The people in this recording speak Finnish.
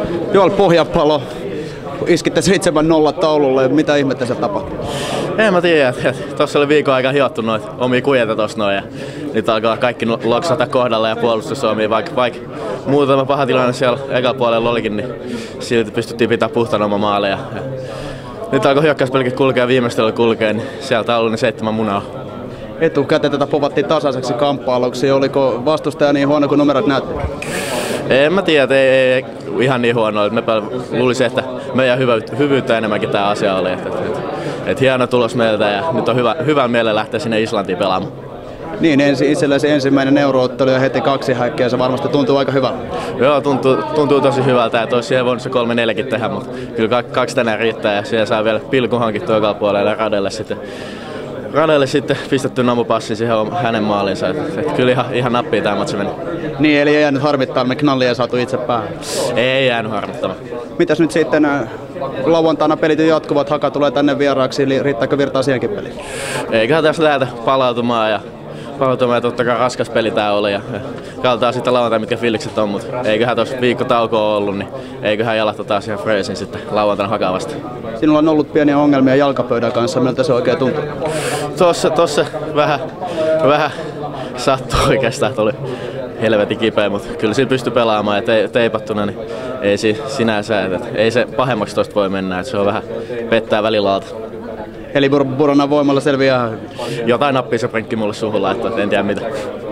Joel Pohjanpalo, iskitte 7-0 taululle. Mitä ihmettä se tapahtui? En mä tiedä. Tuossa oli viikon aika hiottu noita omia kujeita tossa noin. Ja nyt alkaa kaikki loksata kohdalla ja puolustus omia. Vaikka muutama paha tilanne siellä ekalla puolella olikin, niin silti pystyttiin pitämään puhtaan oma maaleja. Nyt alkoi hyökkäyspelikin kulkea ja viimeistelyllä kulkea, niin sieltä on ollut 7 munaa. Etukäteen tätä povattiin tasaiseksi kamppailuksi. Oliko vastustaja niin huono kuin numerot näytti? En mä tiedä, ei ihan niin huono. Mä luulisin, että meidän hyvyyttä enemmänkin tämä asia oli. Et hieno tulos meiltä ja nyt on hyvä miele lähteä sinne Islantiin pelaamaan. Niin, itsellesi ensimmäinen euroottelu ja heti 2 häkkiä, se varmasti tuntuu aika hyvältä. Joo, tuntuu tosi hyvältä, että olisi siihen voinut se 3-4kin tehdä, mutta kyllä 2 tänään riittää ja siellä saa vielä pilkun hankittua ekalla puolella ja Radelle sitten pistetty namupassi siihen hänen maaliinsa. Et kyllä ihan nappia tämä matsi meni. Niin, eli ei jäänyt harmittaa, me knallia saatu itse päähän. Ei jäänyt harmittamaan. Mitäs nyt sitten lauantaina pelit jatkuvat, Haka tulee tänne vieraaksi, eli riittääkö virtaa siihenkin peliin? Eiköhän tässä lähdetä palautumaan ja totta kai raskas peli tää oli ja katsotaan sitten lauantaina mitkä fiilikset on, mutta eiköhän tuossa viikko taukoa ollut, niin eiköhän jalahta taas ihan freesin sitten lauantaina Hakaa vasta. Sinulla on ollut pieniä ongelmia jalkapöydän kanssa, miltä se oikein tuntuu? Tossa vähän sattuu oikeastaan, että oli helvetin kipeä, mutta kyllä siinä pystyi pelaamaan ja teipattuna, niin ei sinänsä, että ei se pahemmaksi tosta voi mennä, että se on vähän pettää välillä alta. Eli Buronan voimalla selviää. Jotain nappia se prenkki mulle suuhun laittaa, en tiedä mitä.